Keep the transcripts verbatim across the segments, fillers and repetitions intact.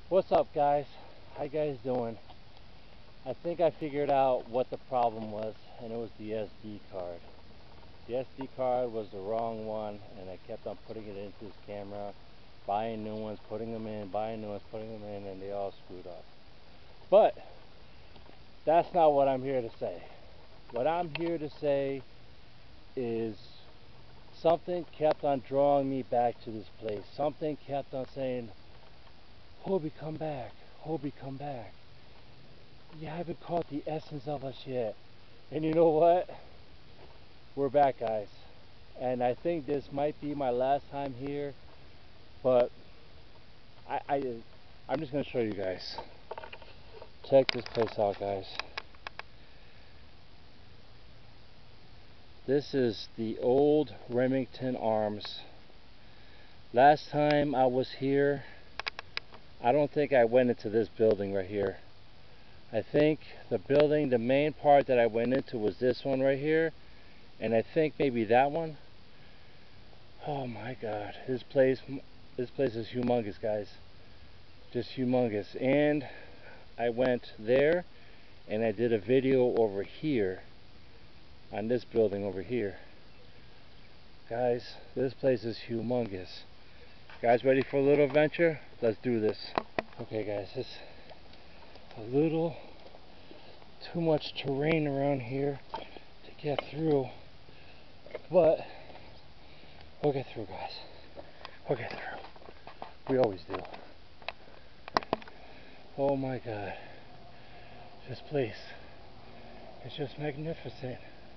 What's up, guys? How you guys doing? I think I figured out what the problem was, and it was the S D card. The S D card was the wrong one, and I kept on putting it into this camera, buying new ones, putting them in, buying new ones, putting them in, and they all screwed up. But that's not what I'm here to say. What I'm here to say is something kept on drawing me back to this place. Something kept on saying, Hobie, come back. Hobie, come back. You haven't caught the essence of us yet. And you know what? We're back, guys. And I think this might be my last time here. But I, I, I'm just going to show you guys. Check this place out, guys. This is the old Remington arms. Last time I was here, I don't think I went into this building right here. I think the building, the main part that I went into was this one right here, and I think maybe that one. Oh my God, this place, this place is humongous, guys. Just humongous. And I went there, and I did a video over here, on this building over here. Guys, this place is humongous. Guys, ready for a little adventure? Let's do this. Okay, guys, it's a little too much terrain around here to get through, but we'll get through, guys. We'll get through. We always do. Oh my God, this place is just magnificent.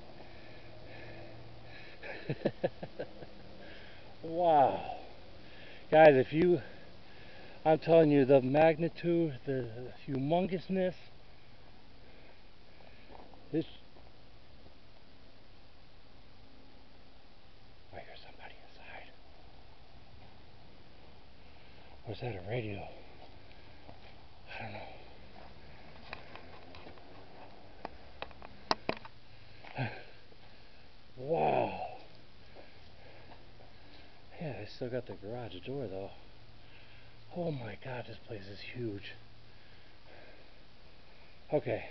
Wow, guys, if you I'm telling you, the magnitude, the humongousness, this, I hear somebody inside. Or is that a radio? I don't know. Wow. Yeah, I still got the garage door though. Oh my God, this place is huge. Okay.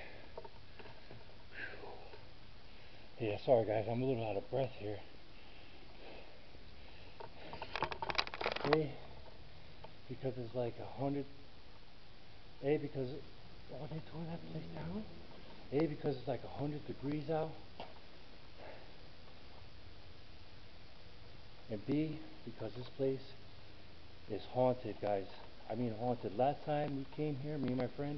Yeah, sorry guys, I'm a little out of breath here. A, because it's like a hundred. A, because, oh, they tore that place down? A, because it's like a hundred degrees out. And B, because this place is haunted, guys. I mean haunted. Last time we came here, me and my friend,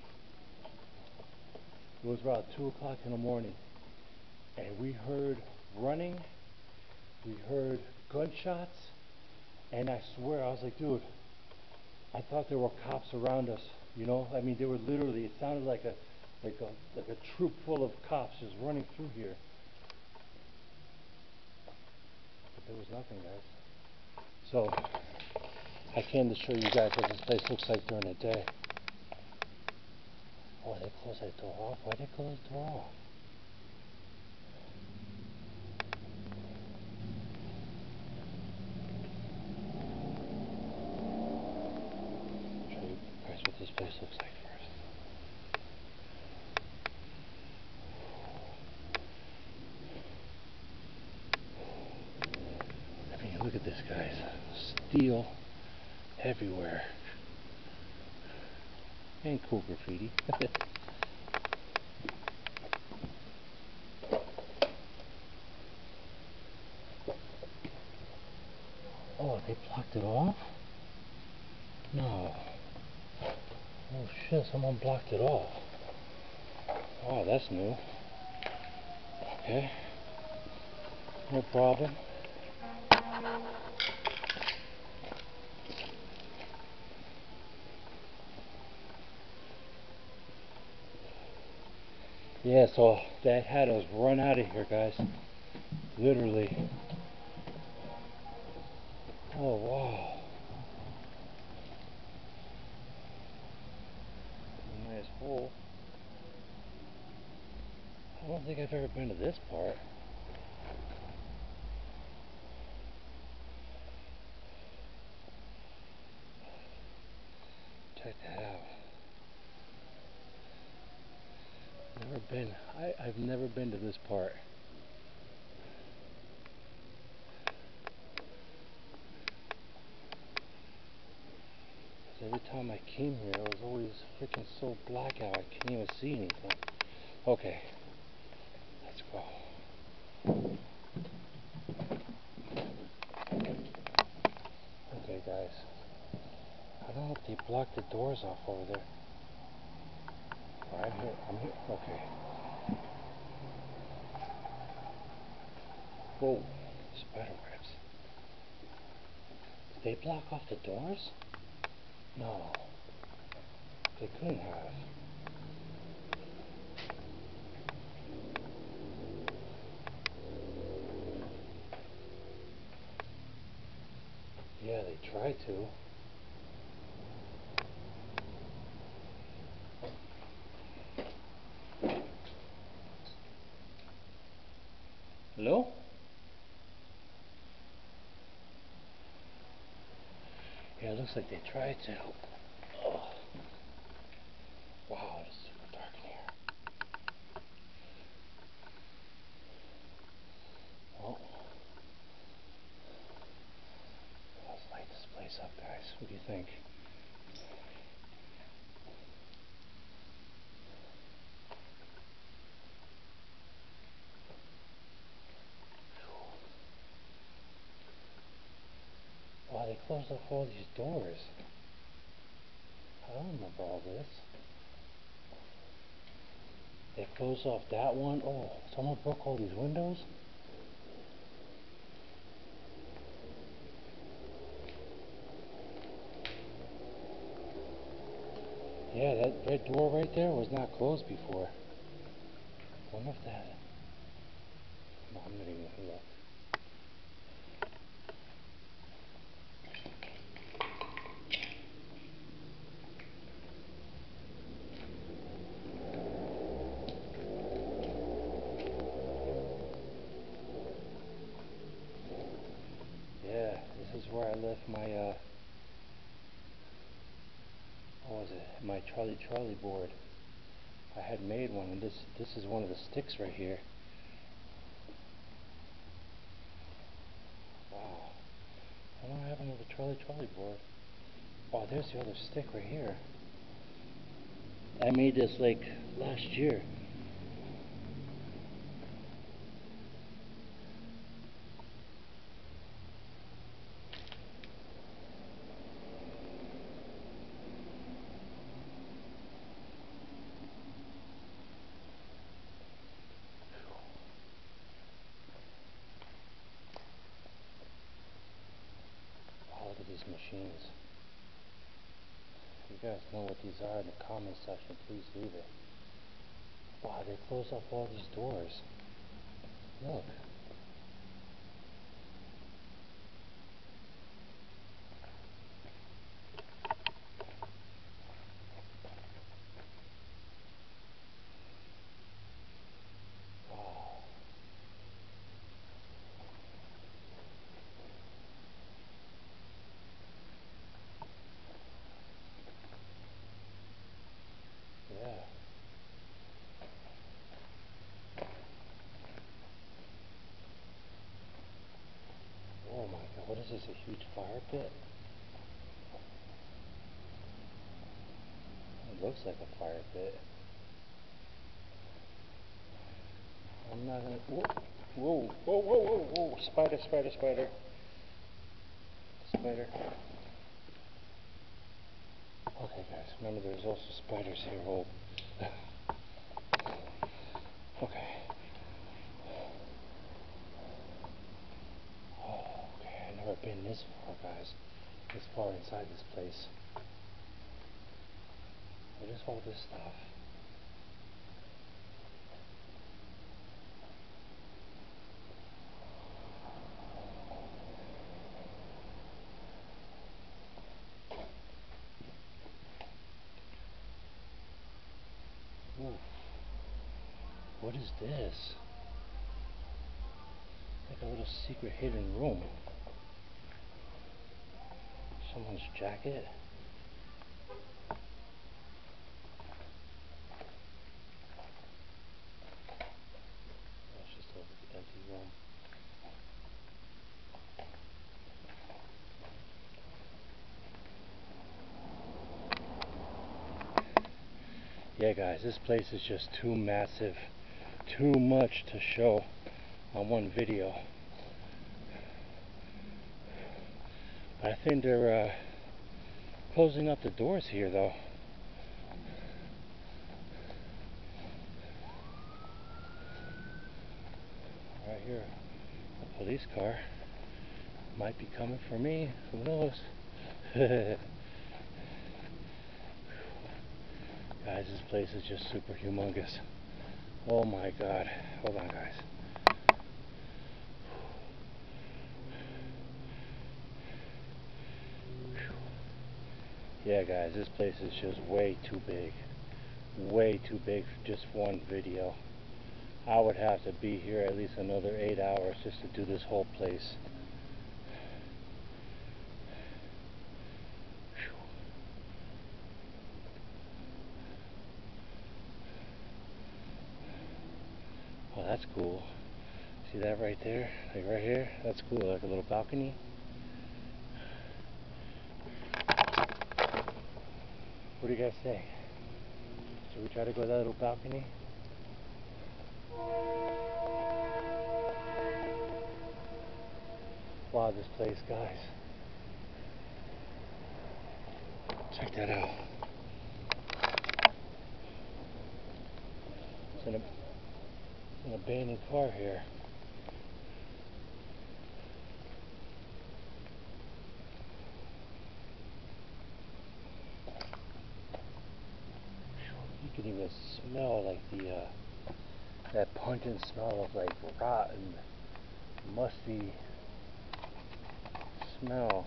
it was about two o'clock in the morning, and we heard running, we heard gunshots, and I swear, I was like, dude, I thought there were cops around us, you know? I mean, they were literally, it sounded like a, like a, like a troop full of cops just running through here. But there was nothing, guys. So, I came to show you guys what this place looks like during the day. Oh, they closed that door off? Why'd they close the door off? Show you guys what this place looks like first. I mean, look at this, guys. Steel everywhere. And cool graffiti. Oh, they blocked it off? No. Oh shit, someone blocked it off. Oh, that's new. Okay. No problem. Yeah, so that had us run out of here, guys. Literally. Oh, wow. A nice hole. I don't think I've ever been to this part. Check that out. Never been. I, I've never been to this part. Every time I came here, it was always freaking so black out. I can't even see anything. Okay, let's go. Okay, guys. I don't know if they blocked the doors off over there. I'm here. I'm here. Okay. Whoa, spider webs. Did they block off the doors? No, they couldn't have. Yeah, they tried to. Hello? Yeah, it looks like they tried to. Oh. Wow, it's super dark in here. Well, let's light this place up, guys. What do you think? Wow, they closed off all these doors. I don't remember all this. They closed off that one. Oh, someone broke all these windows? Yeah, that red door right there was not closed before. I wonder if that... No, I'm not even gonna look. Yeah, this is where I left my, uh... what was it? My Charlie Charlie board. I had made one, and this this is one of the sticks right here. Wow. I don't have another Charlie Charlie board. Oh, there's the other stick right here. I made this like last year. Oh, look at these machines. If you guys know what these are in the comment section, please leave it. Wow, they closed off all these doors. Look. Wow. Yeah. Oh my god, what is this, a huge fire pit? It looks like a fire pit. I'm not gonna... Whoa, whoa, whoa, whoa, whoa, whoa, spider, spider, spider. Spider. Okay guys, remember there's also spiders here. Oh. Okay. Oh, okay, I've never been this far, guys. This far inside this place. What is all this stuff? Ooh. What is this? Like a little secret hidden room. Someone's jacket. Yeah guys, this place is just too massive, too much to show on one video. I think they're uh, closing up the doors here though. Right here, a police car might be coming for me, who knows. Guys, this place is just super humongous. Oh my god. Hold on guys. Yeah guys, this place is just way too big. Way too big for just one video. I would have to be here at least another eight hours just to do this whole place. Oh, that's cool. See that right there? Like right here? That's cool, like a little balcony. What do you guys say? Should we try to go to that little balcony? Wow, this place, guys. Check that out. It's an, an abandoned car here. You can even smell like the uh, that pungent smell of like rotten, musty smell.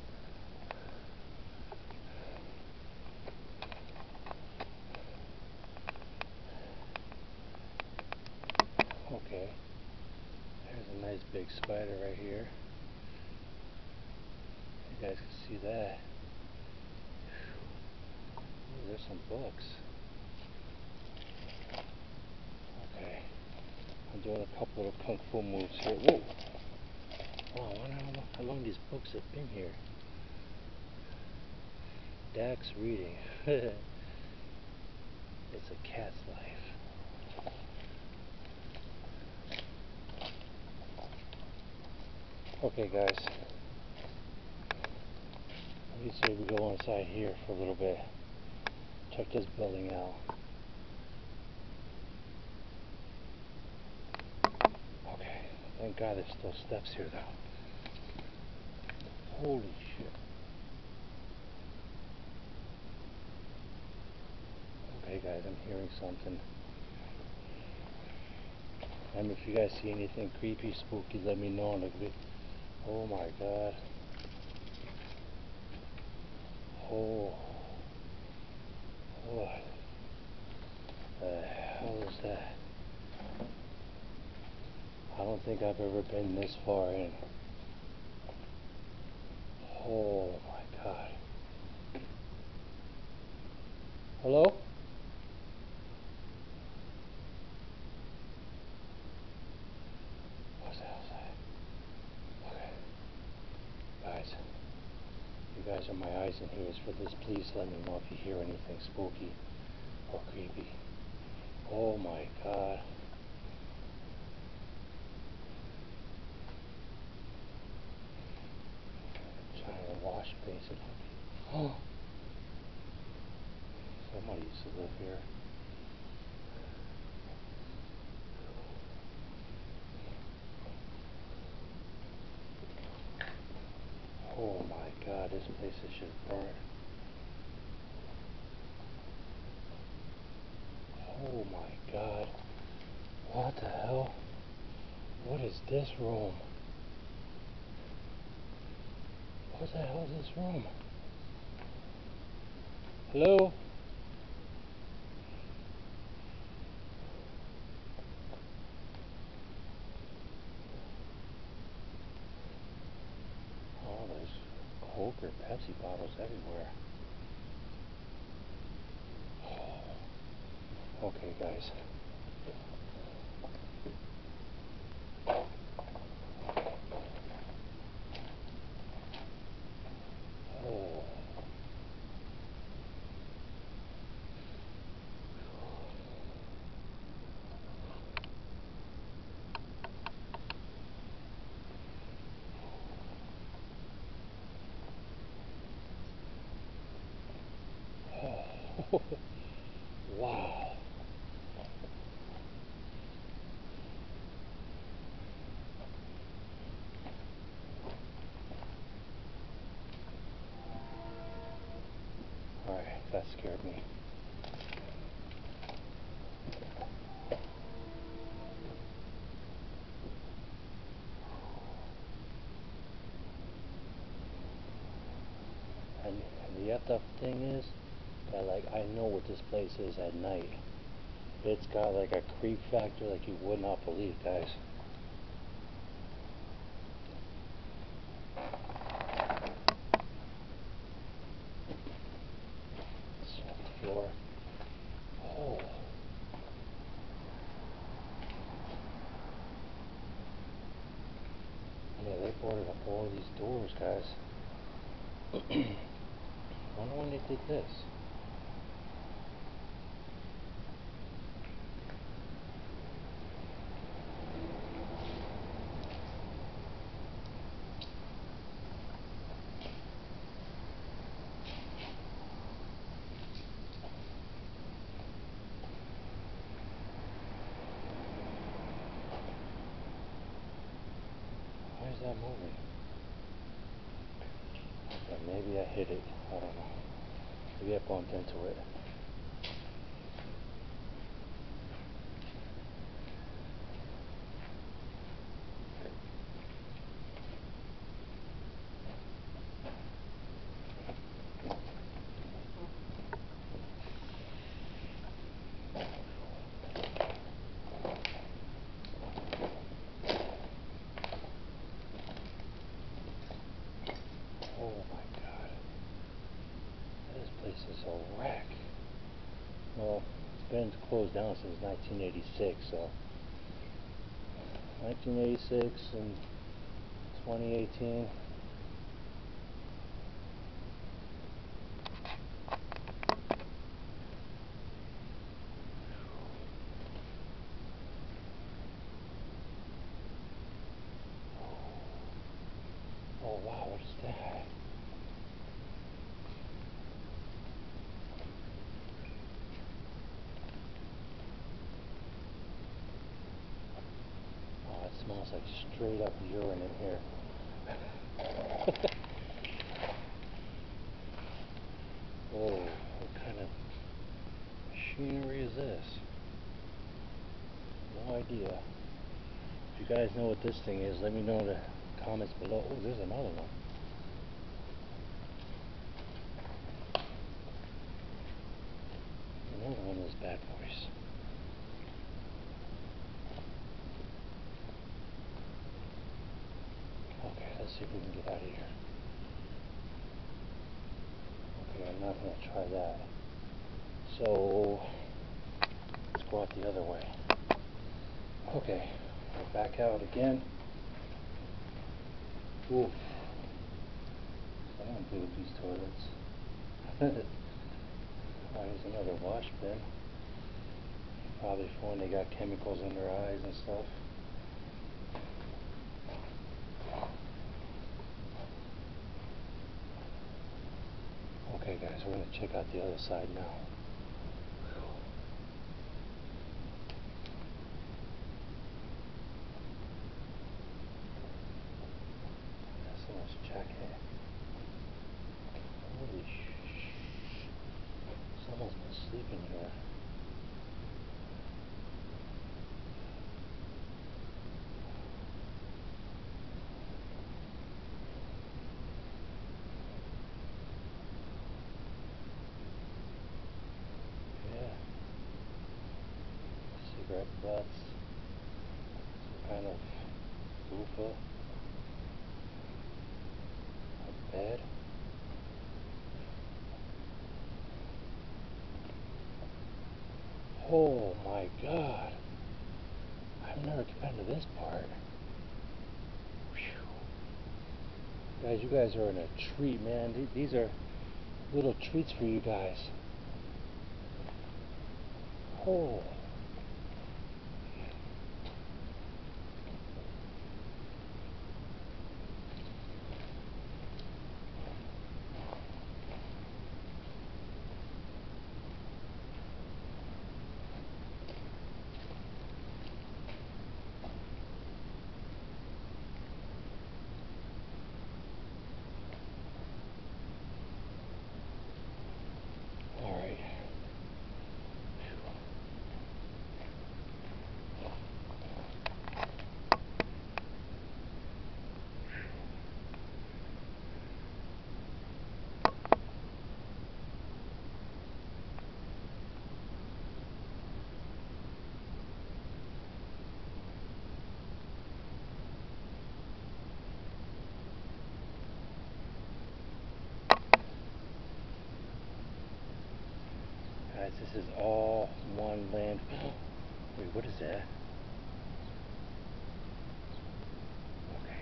Okay, there's a nice big spider right here. You guys can see that. Ooh, there's some books. Okay, I'm doing a couple of kung fu moves here. Whoa! Wow, I wonder how long, how long these books have been here. Dax reading. It's a cat's life. Okay guys, let me say we go inside here for a little bit. Check this building out. Okay, thank God there's still steps here though. Holy shit. Okay guys, I'm hearing something. And if you guys see anything creepy, spooky, let me know in the video. Oh my god. Oh. What the hell is that? I don't think I've ever been this far in. Oh my god. Hello? What the hell is that? Okay. Guys. You guys are my eyes and ears for this. Please let me know if you hear anything spooky or creepy. Oh my god. Giant wash basin. Oh. Somebody used to live here. Oh my god, this place is just burnt. Oh my god. What the hell? What is this room? What the hell is this room? Hello? Oh, there's Coke or Pepsi bottles everywhere. Oh. Okay, guys. Oh. Wow. Alright, that scared me. And, and the effed up thing is that, like, I know what this place is at night. It's got like a creep factor like you would not believe, guys. Soft floor. Oh. Yeah, they boarded up all these doors, guys. Wonder when they did this. Why is that moving? Okay, maybe I hit it. I don't know. Maybe I bumped into it. Oh my god. This place is a wreck. Well, it's been closed down since nineteen eighty-six, so nineteen eighty-six and twenty eighteen. Oh wow, what is that? Oh, it smells like straight up urine in here. Oh, what kind of machinery is this? No idea. If you guys know what this thing is, let me know in the comments below. Oh, there's another one. Another one of those bad boys. Okay, let's see if we can get out of here. Okay, I'm not going to try that. So, let's go out the other way. Okay, we're back out again. Oof. Someone blew up these toilets. Oh, here's another wash bin. Probably for when they got chemicals in their eyes and stuff. Okay guys, we're going to check out the other side now. That's someone's jacket. Holy sh! Someone's been sleeping here. Cigarette butts, some kind of loofah, a bed. Oh my god, I've never been to this part. Whew. Guys, you guys are in a treat, man. These are little treats for you guys. Oh. this is all one land. Wait, what is that? Okay.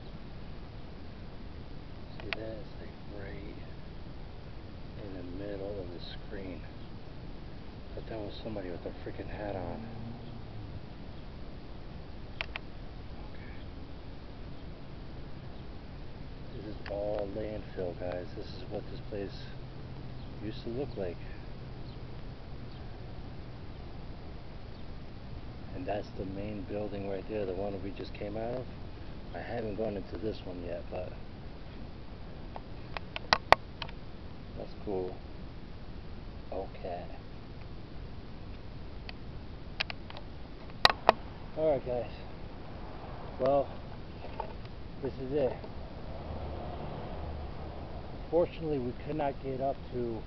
See that? It's like right in the middle of the screen. I thought that was somebody with a freaking hat on. Okay. This is all landfill, guys. This is what this place used to look like. And that's the main building right there, the one that we just came out of. I haven't gone into this one yet, but that's cool. Okay. Alright guys. Well, this is it. Unfortunately, we could not get up to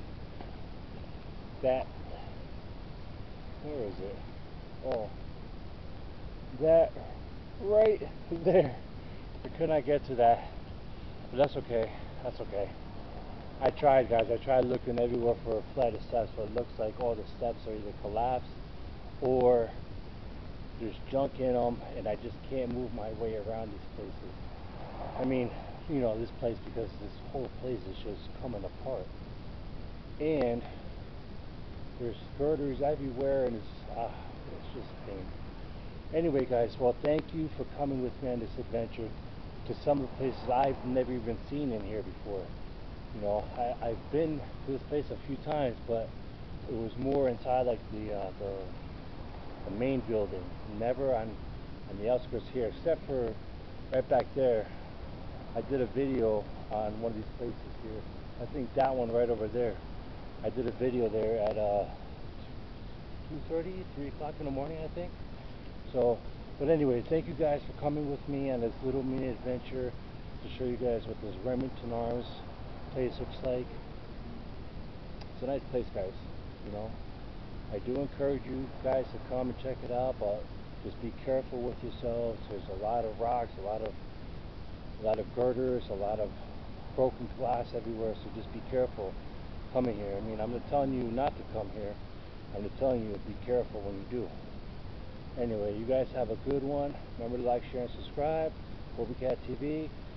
that. Where is it? Oh, that right there. We could not get to that, but that's okay. That's okay. I tried, guys. I tried looking everywhere for a flight of steps, but it looks like all the steps are either collapsed or there's junk in them, and I just can't move my way around these places. I mean, you know, this place, because this whole place is just coming apart, and there's girders everywhere, and it's ah, it's just a pain. Anyway, guys, well, thank you for coming with me on this adventure to some of the places I've never even seen in here before. You know, I, I've been to this place a few times, but it was more inside, like the uh, the, the main building, never on on the outskirts here, except for right back there. I did a video on one of these places here. I think that one right over there. I did a video there at uh, two thirty, three o'clock in the morning, I think. So, but anyway, thank you guys for coming with me on this little mini adventure to show you guys what this Remington Arms place looks like. It's a nice place, guys. You know, I do encourage you guys to come and check it out, but just be careful with yourselves. There's a lot of rocks, a lot of a lot of girders, a lot of broken glass everywhere, so just be careful coming here. I mean, I'm not telling you not to come here. I'm just telling you to be careful when you do. Anyway, you guys have a good one. Remember to like, share, and subscribe. HobieKatt T V.